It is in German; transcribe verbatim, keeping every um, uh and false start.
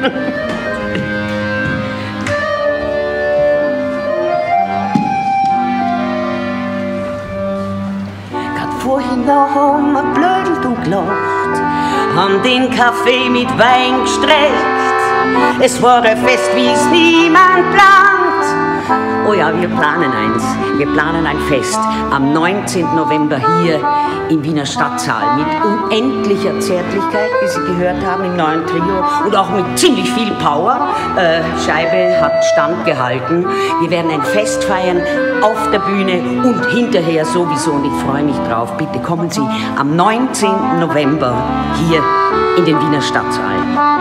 Vorhin da haben wir blödelt und gelacht, haben den Kaffee mit Wein gestreckt. Es war ein Fest, wie es niemand plant. Oh ja, wir planen eins. Wir planen ein Fest am neunzehnten November hier im Wiener Stadtsaal mit unendlicher Zärtlichkeit, wie Sie gehört haben, im neuen Trio und auch mit ziemlich viel Power. Äh, Scheibe hat standgehalten. Wir werden ein Fest feiern auf der Bühne und hinterher sowieso und ich freue mich drauf. Bitte kommen Sie am neunzehnten November hier in den Wiener Stadtsaal.